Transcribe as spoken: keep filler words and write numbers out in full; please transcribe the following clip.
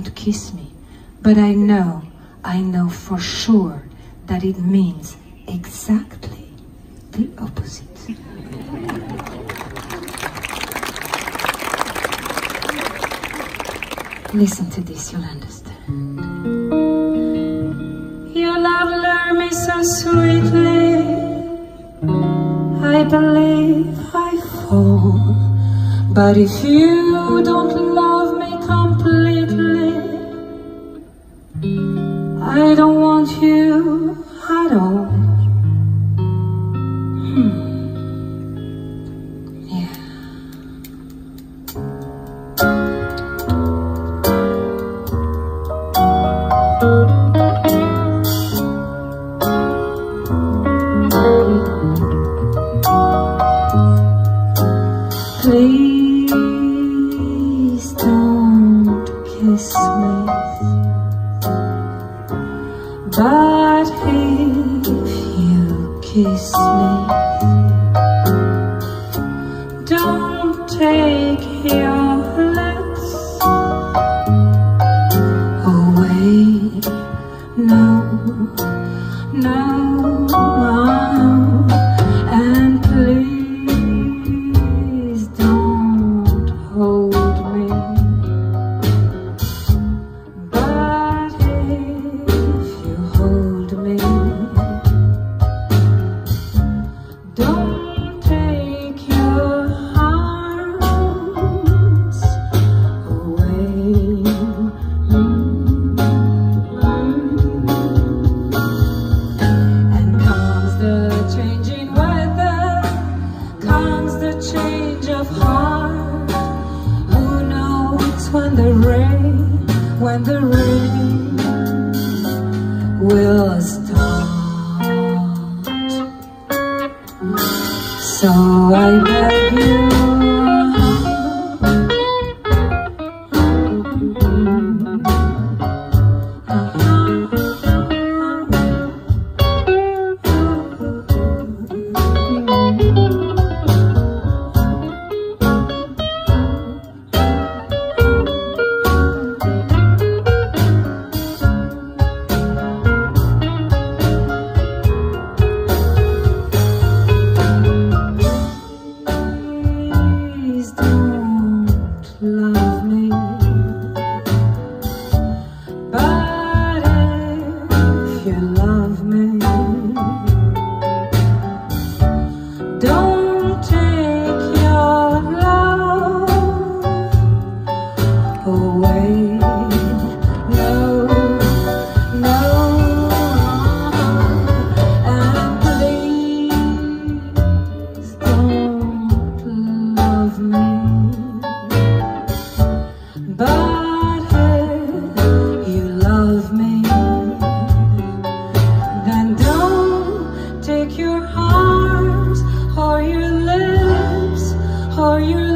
don't kiss me, but I know, I know for sure that it means exactly the opposite. Listen to this, you'll understand. Your love lured me so sweetly, I believe I fall. But if you don't love me completely, I don't want you at all. Hmm. Yeah. Please don't kiss me, but if you kiss me, don't take your lips away. No, no, and please don't hold me. But if you hold me, don't take your arms away. And comes the changing weather, comes the change of heart. Who knows when the rain, when the rain will start? So I beg you, please don't love me. But if you love me, don't take your love away. No, no, and please don't love me. But if you love me, then don't take your arms or your lips or your